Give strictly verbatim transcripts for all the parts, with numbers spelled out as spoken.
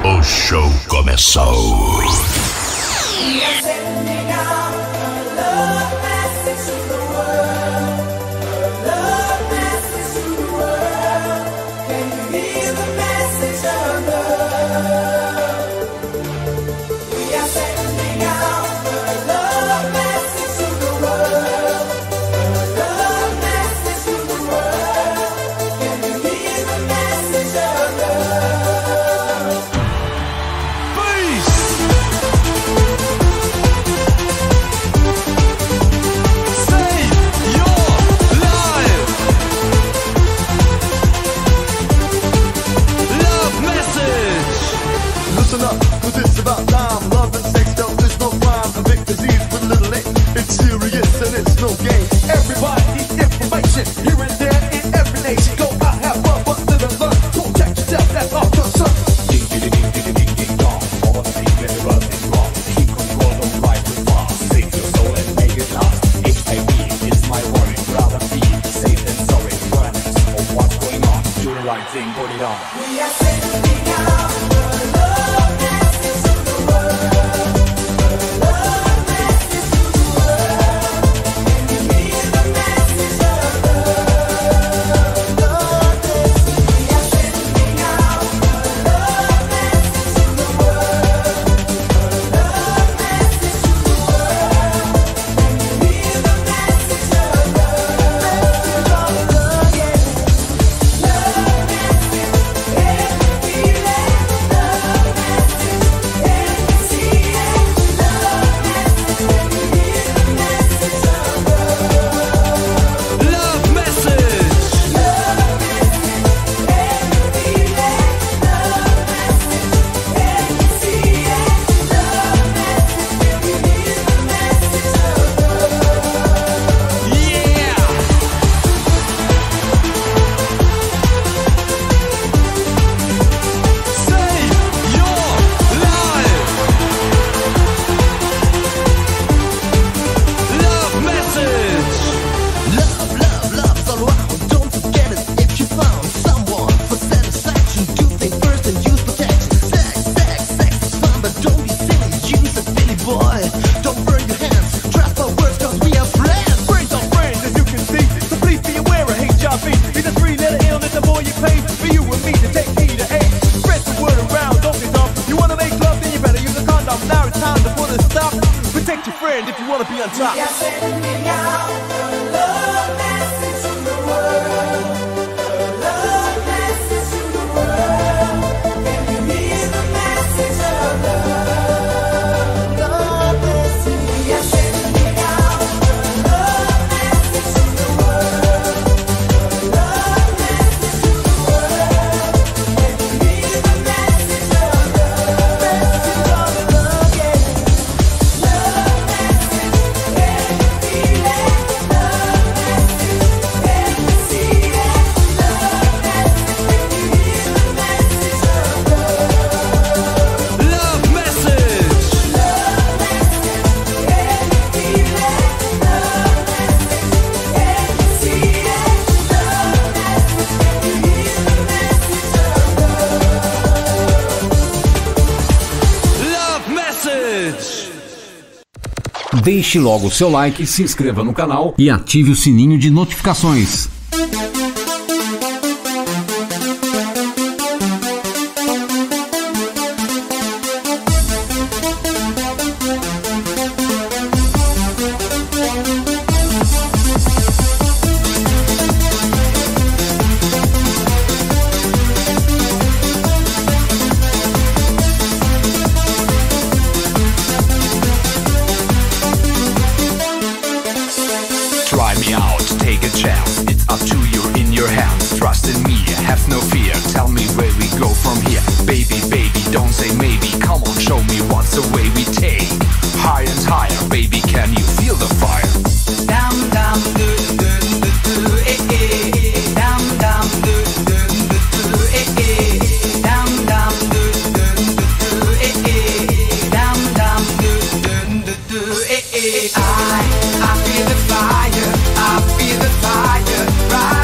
O show começou. Deixe logo o seu like, se inscreva no canal e ative o sininho de notificações.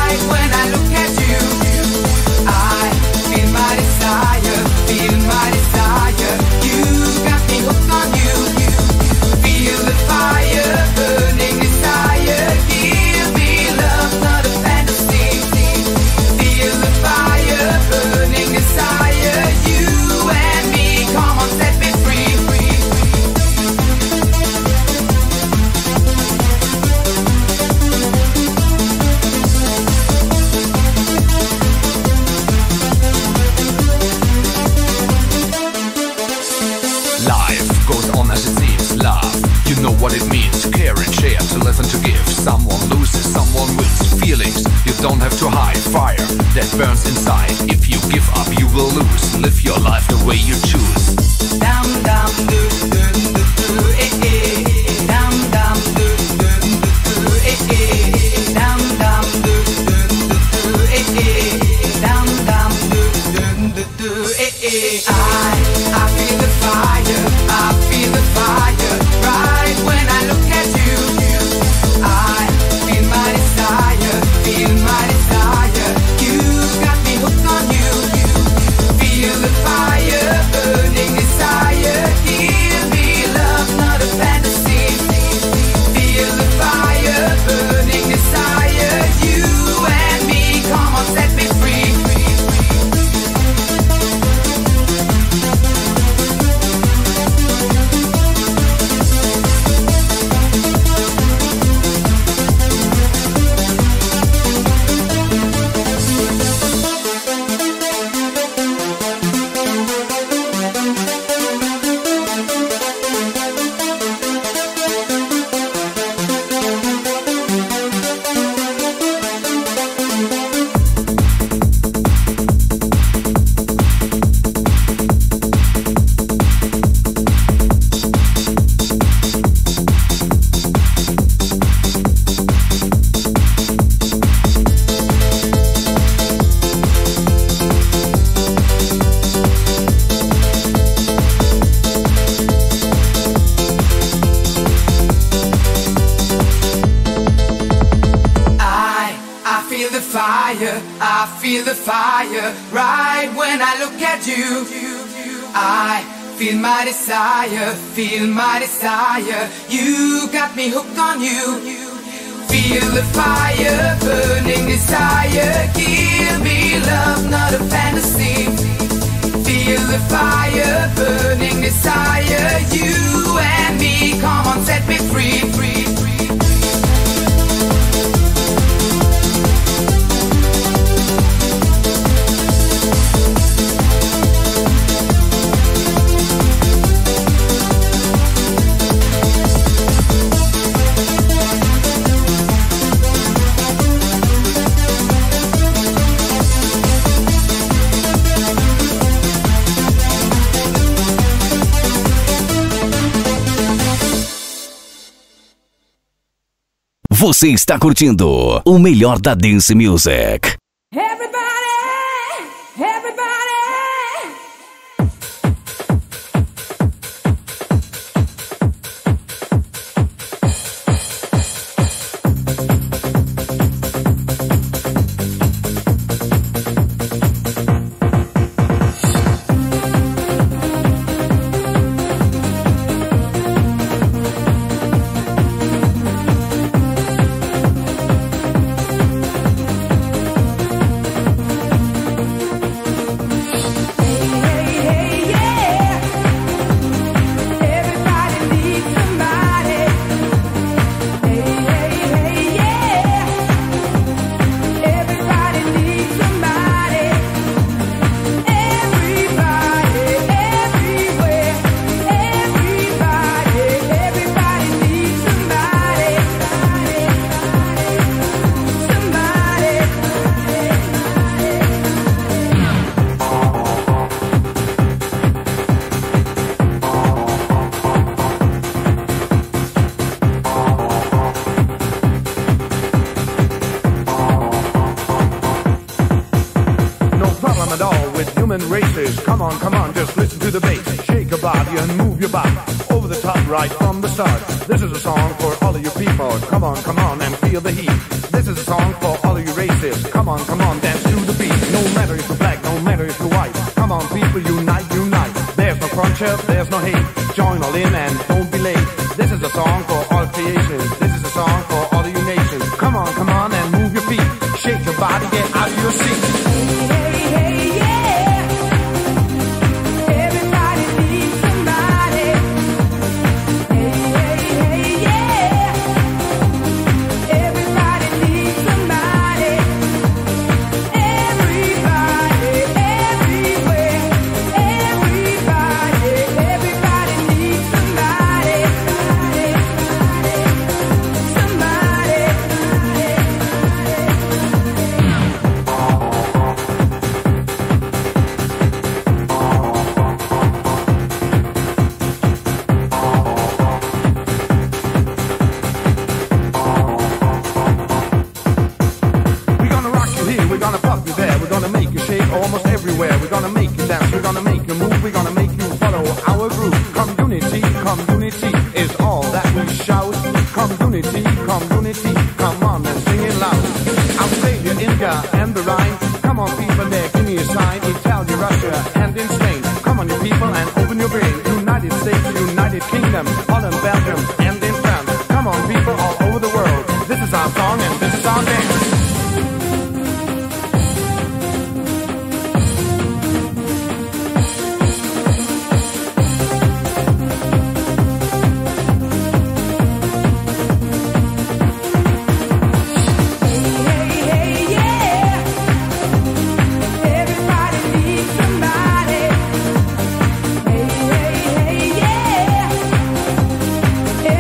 Feel my desire, feel my desire. a lesson to give. Someone loses, someone wins. Feelings you don't have to hide. Fire that burns inside. If you give up, you will lose. Live your life the way you choose. Dum dum do do do do eh eh. Dum dum do do do do eh eh. Dum dum do do do do eh eh. Dum dum do do do do eh eh. I I feel the fire. I feel the fire. Right when I look at you. I feel my desire. Feel my desire. You got me hooked on you. Feel the fire, burning desire. Give me love, not a fantasy. Feel the fire, burning desire. You and me, come on, set me free. Feel the fire right when I look at you. I feel my desire, feel my desire. You got me hooked on you. Feel the fire, burning desire. Give me love, not a fantasy. Feel the fire, burning desire. You and me, come on, set me free, free, free. Você está curtindo o melhor da Dance Music. Races, come on, come on, just listen to the bass. Shake your body and move your body over the top right from the start. This is a song for all of you people. Come on, come on and feel the heat. This is a song for all of you races. Come on, come on, dance to the beat. No matter if you're black, no matter if you're white. Come on, people, unite, unite. There's no cruncher, there's no hate. Join all in and don't be late. This is a song for all creations. This is a song for all of you nations. Come on, come on and move your feet. Shake your body, get out of your seat. Hey, hey, yeah. Somebody be there. We're gonna make you shake almost everywhere. We're gonna make you dance, we're gonna make you move, we're gonna make you follow our groove. Community, community is all that we shout. Community, community, come on and sing it loud. Australia, India, and the Rhine. Come on people there, give me a sign. Italy, Russia, and in Spain. Come on you people and open your brain. United States, United Kingdom, Holland, Belgium, and in France. Come on people all over the world. This is our song and this is our dance. Hey,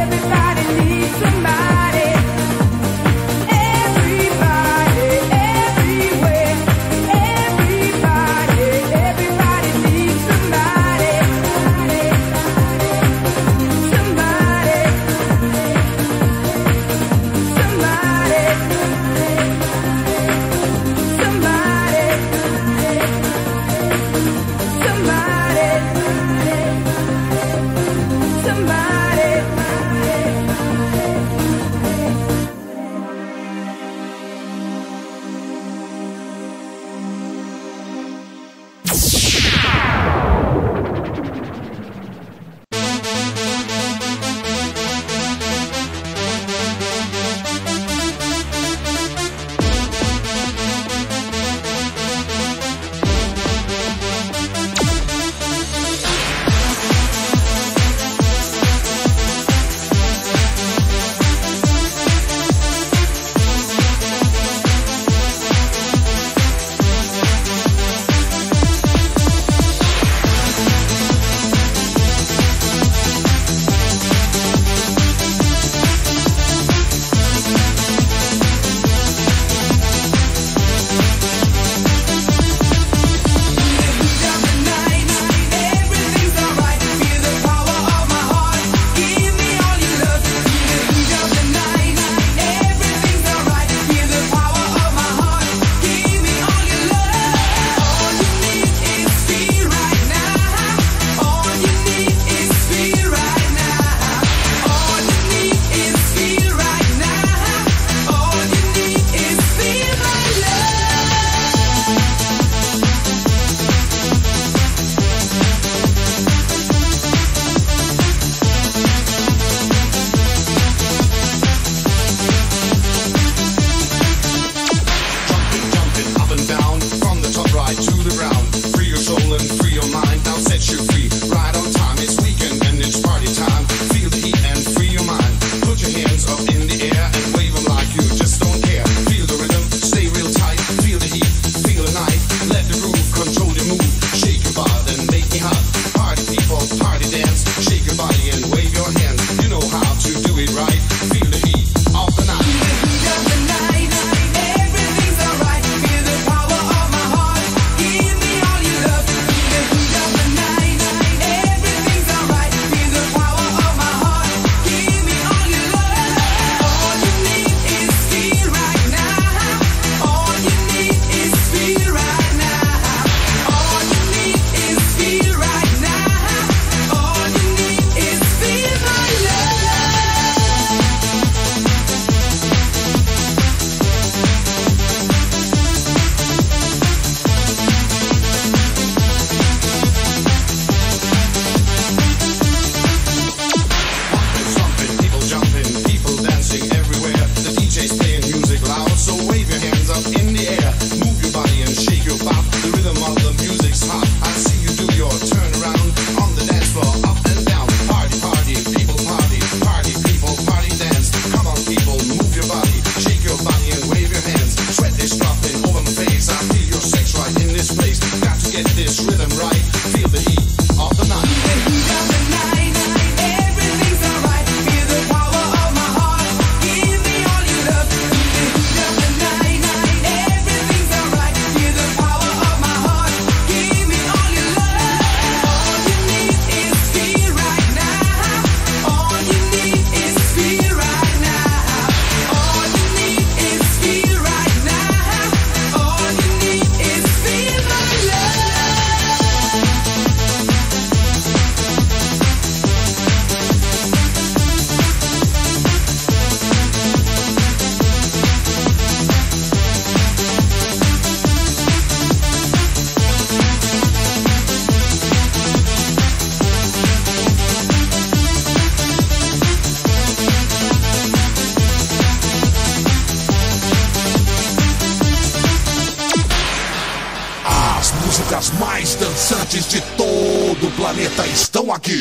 músicas mais dançantes de todo o planeta estão aqui.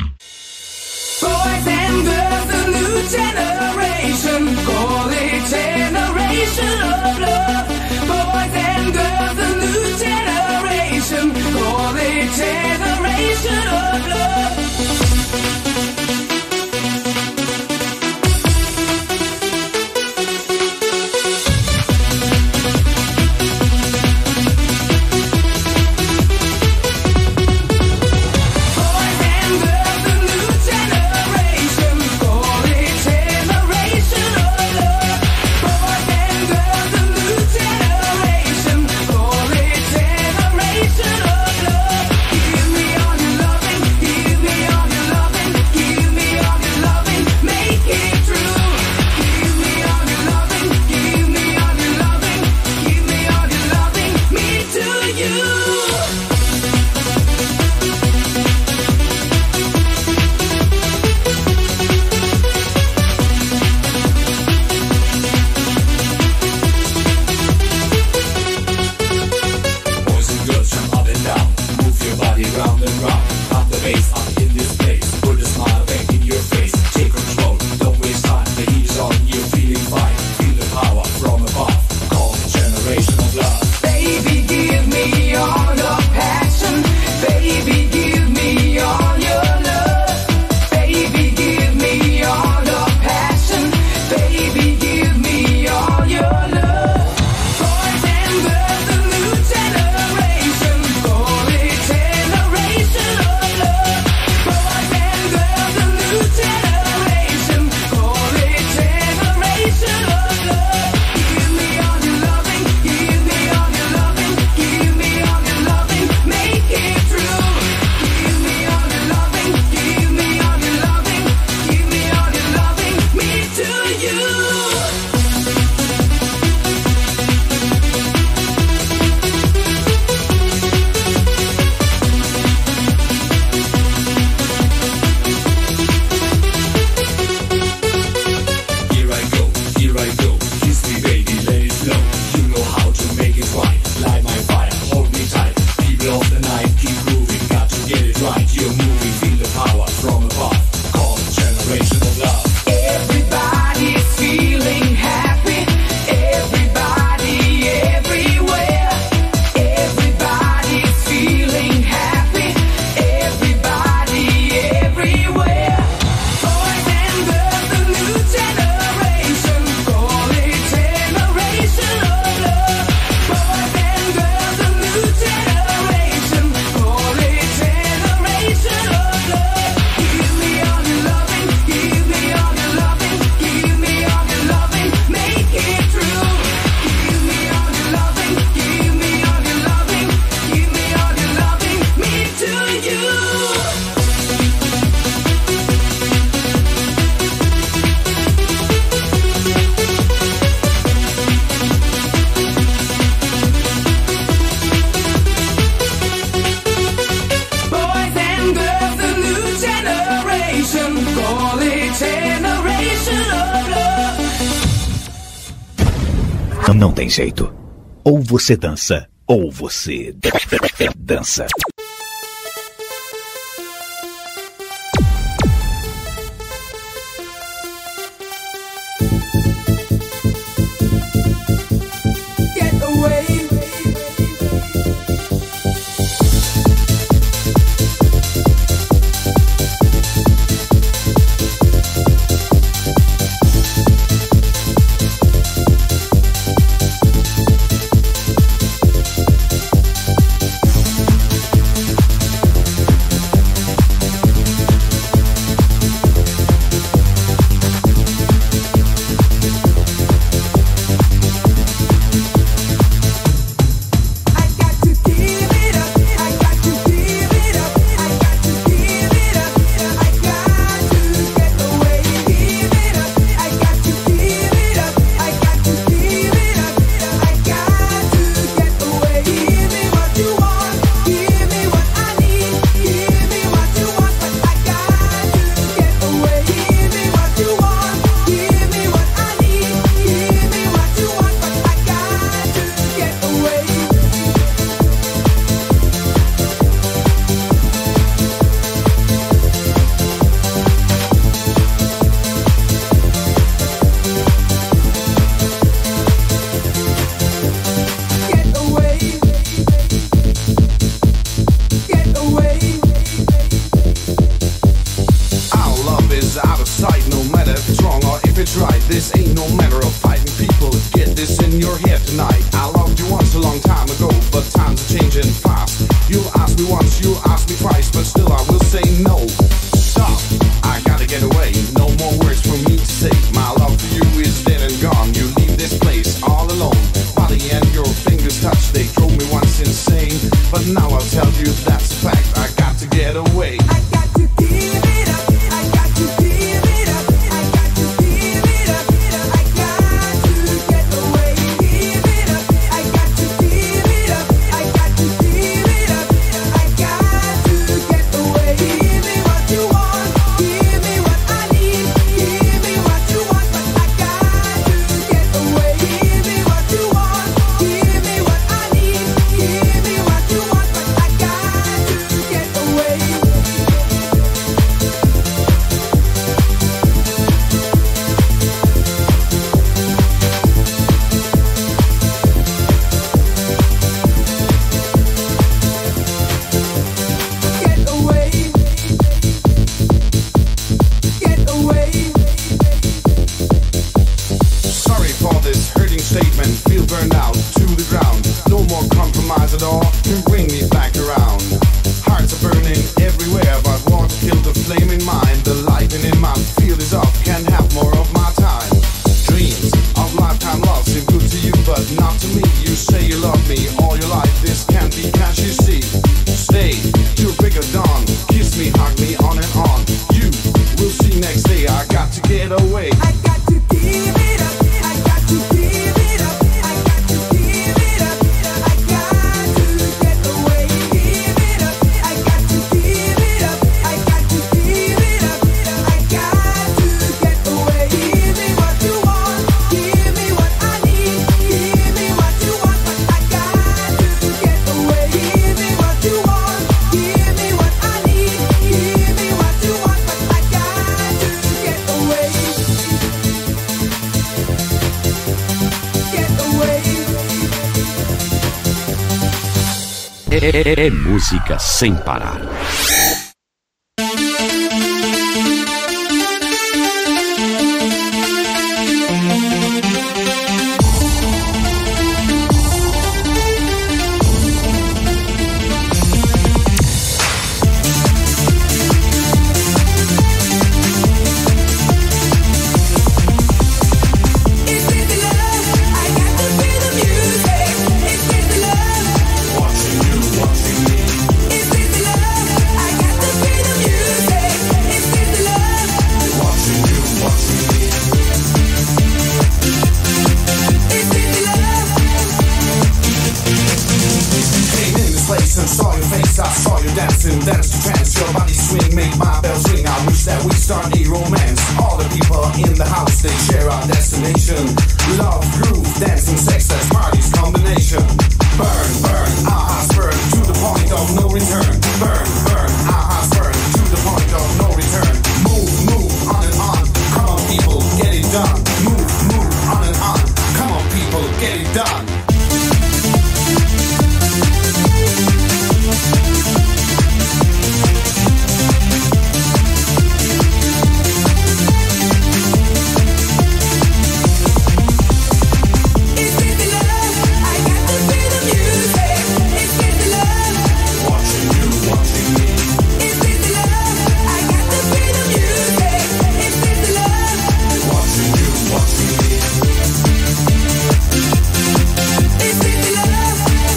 Boys and girls, the new generation, call it generation of love. Boys and girls, the new generation, call it generation of love. Não tem jeito. Ou você dança, ou você dança. Boys you're here tonight. I loved you once a long time ago, but times are changing fast. You asked me once, you asked me twice, but still I will say no. Stop, I gotta get away. No more words for me to say. My love for you is dead and gone. You leave this place all alone. Body and your fingers touch, they drove me once insane. But now I'll tell you that's a fact. I got to get away. I got to give it up. I got to give it up. I got to give it up. I got to get away. Give it up. I got to give it up. I got to give it up. I got to get away. Give me what you want. Give me what I need. Give me what you want, but I got to get away. Give me what you want. Give me what I need. Give me what you want, but I got to get away. Get away. Get away. Sorry for this hurting statement. Feel burned out to the ground. No more compromise at all can bring me back around. Hearts are burning everywhere, but want to kill the flame in mine. The lighting in my field is off. Can't have more of my time. Dreams of lifetime love seem good to you, but not to me. You say you love me all your life. This can't be, can't you see? Stay till break of dawn. Kiss me, hug me, on and on. You will see next day. I got to get away. I got to give it up. I got to give it up. I got to give it up. I got to get away. Give it up. I got to give it up. I got to give it up. I got to get away. Give me what you want. Give me what I need. Give me what you want, but I got to get away. Give me what you want. Give me what I need. Give me what you want, but I got to get away. Get away. É, é música sem parar. Is this the love? I got to feel the music. Is this the love? Watching you, watching me. Is this the love? I got to feel the music. Is this the love? Watching you, watching me. Is this the love? Came in this place and saw your face. I saw you dancing, dance to trance. Your body swing, make my bells ring. I wish that we start a romance. All the people in the house, they share our destination. Love, groove, dancing, sex, that's party's combination. Burn, burn, our hearts burn to the point of no return. Burn, burn, our hearts burn to the point of no return. Move, move, on and on. Come on, people, get it done. Move, move, on and on. Come on, people, get it done. Is this the love? I got to feel the music. Is this the love? Watching you, watching me. Is this the love? I got to feel the music. Is this the love? Watching you, watching me. Is this the love?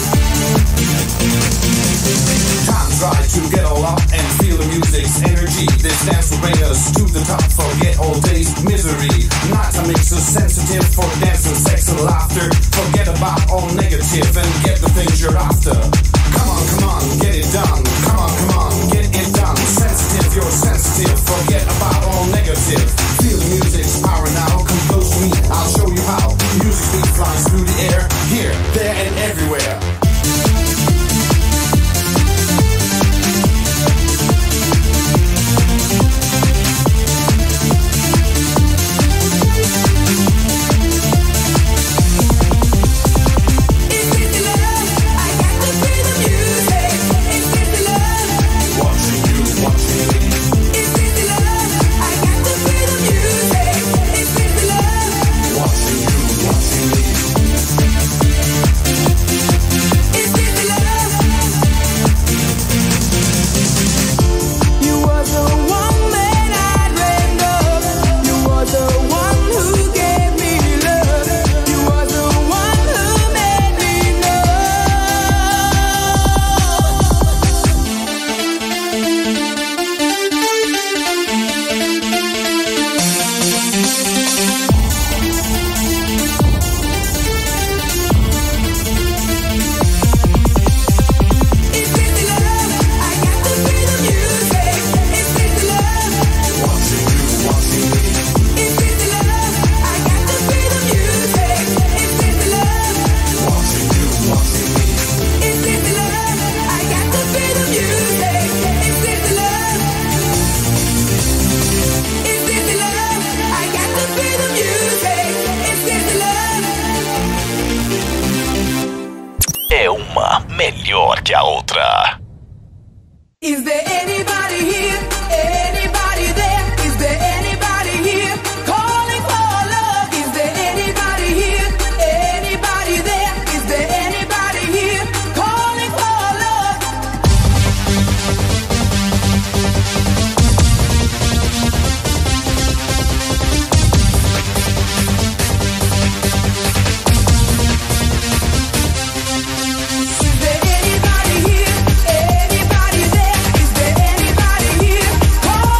Time's right to get all up and feel the music's energy. This dance will bring us to the top. Forget all day's misery. Nighttime makes us sensitive for dancing, sex, and laughter. Forget about all negative and get the things you're after. Come on, come on, get it done. Come on, come on, get it done. Sensitive, you're sensitive. Forget about all negative. Feel the music's power now. Come close to me, I'll show you how. Music beat flies through the air. Here, there, and everywhere. Is this the love? I got to feel melhor que a outra. Is there anybody here? Anybody there? Is there anybody here? Calling for love. Is there anybody here? Anybody there? Is there anybody here? Calling for love. Is there anybody here? Anybody there? Is there anybody here? Calling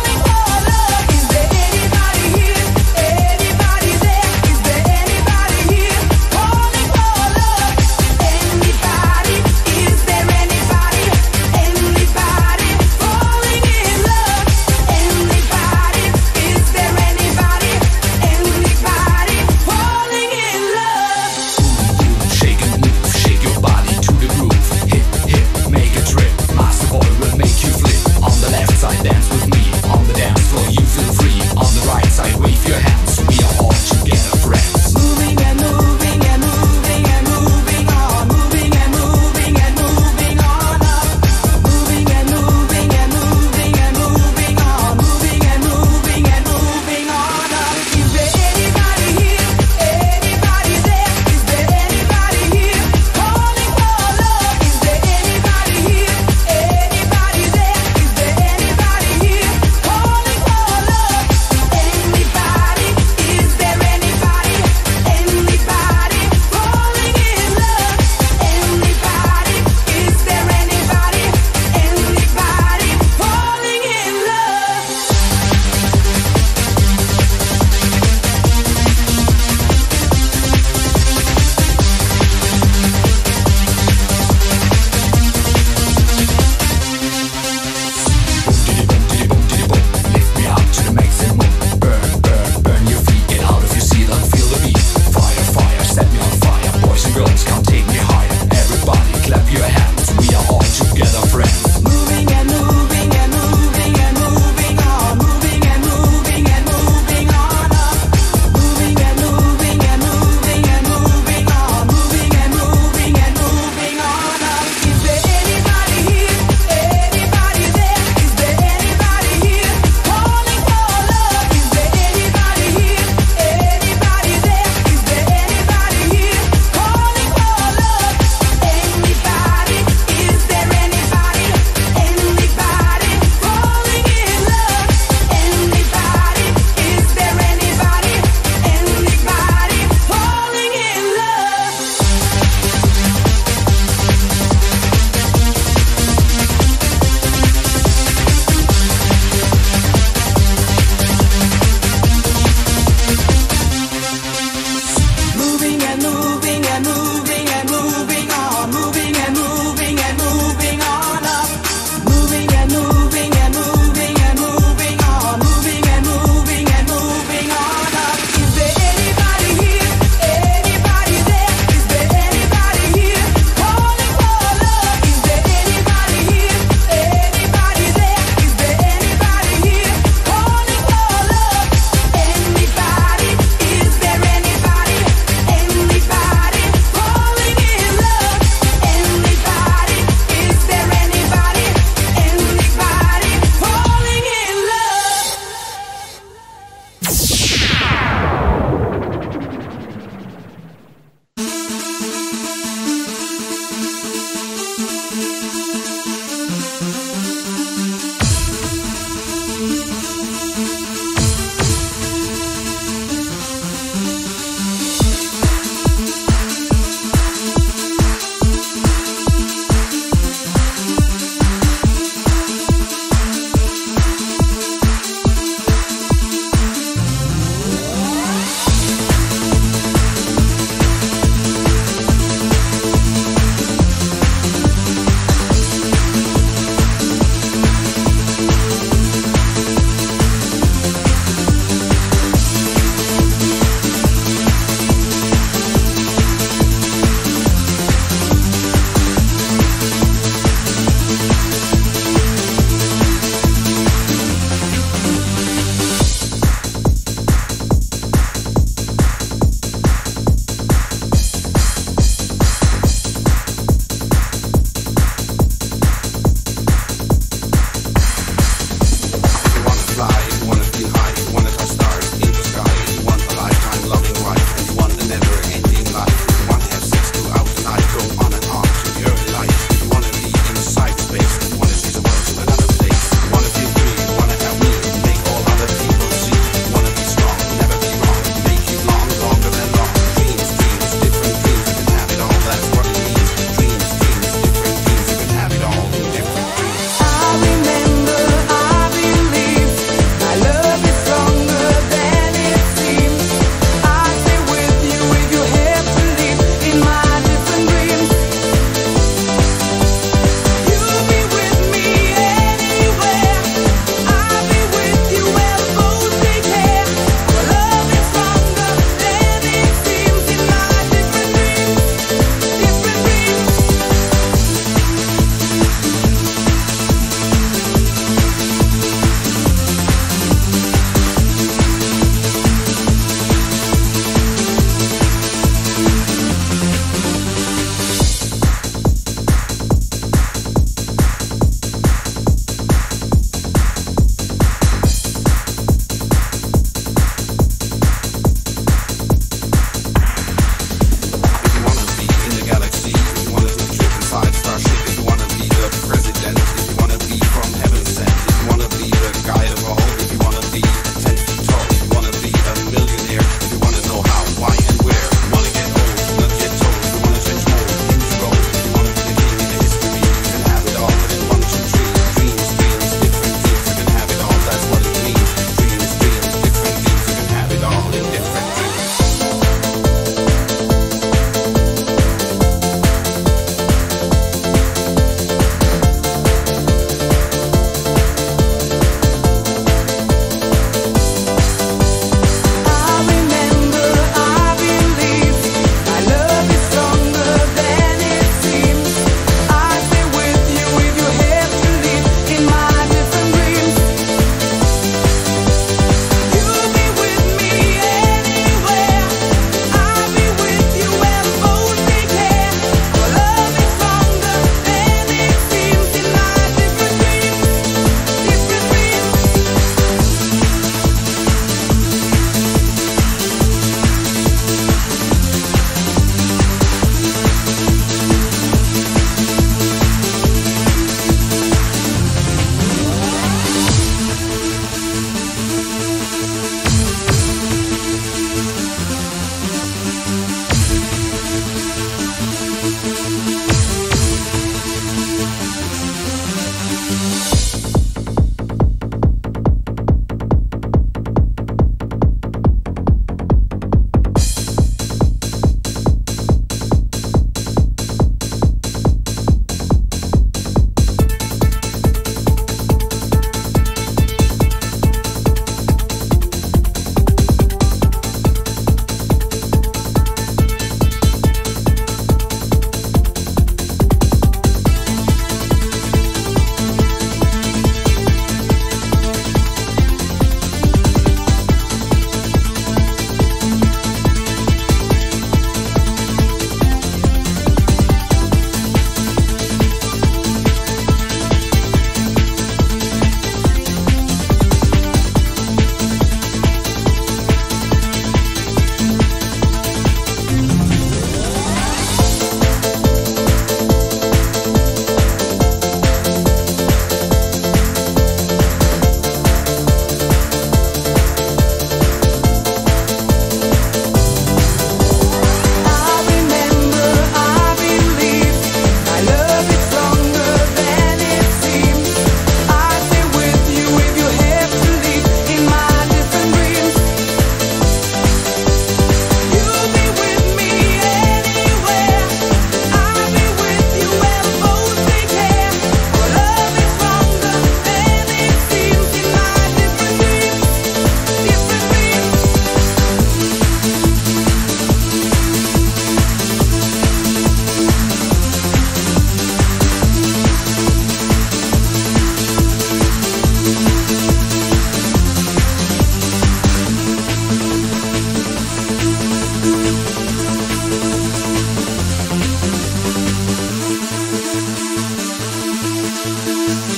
Música